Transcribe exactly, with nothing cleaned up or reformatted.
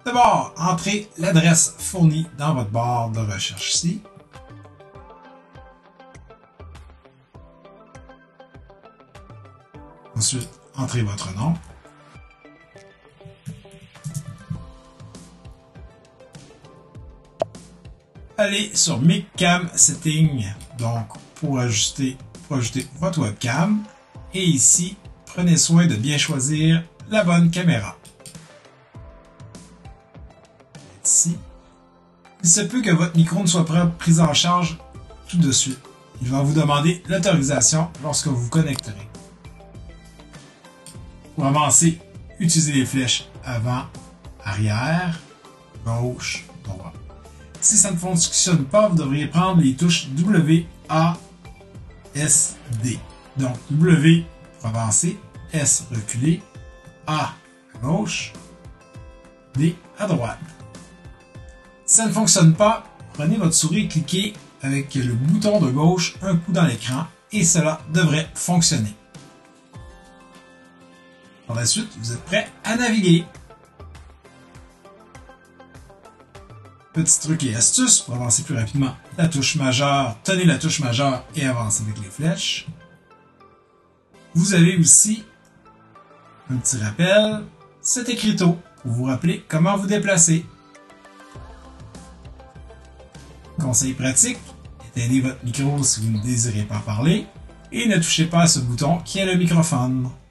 D'abord, entrez l'adresse fournie dans votre barre de recherche ici. Ensuite, entrez votre nom. Allez sur Make Cam Setting, donc pour ajuster, pour ajouter votre webcam. Et ici, prenez soin de bien choisir la bonne caméra. Ici, il se peut que votre micro ne soit pas pris en charge tout de suite. Il va vous demander l'autorisation lorsque vous vous connecterez. Pour avancer, utilisez les flèches avant, arrière, gauche, droite. Si ça ne fonctionne pas, vous devriez prendre les touches W, A, S, D. Donc W pour avancer, S reculer, A à gauche, D à droite. Si ça ne fonctionne pas, prenez votre souris et cliquez avec le bouton de gauche un coup dans l'écran et cela devrait fonctionner. Par la suite, vous êtes prêt à naviguer. Petit truc et astuce pour avancer plus rapidement. La touche majeure, tenez la touche majeure et avancez avec les flèches. Vous avez aussi un petit rappel, cet écriteau pour vous rappeler comment vous déplacer. Conseil pratique, éteignez votre micro si vous ne désirez pas parler et ne touchez pas à ce bouton qui est le microphone.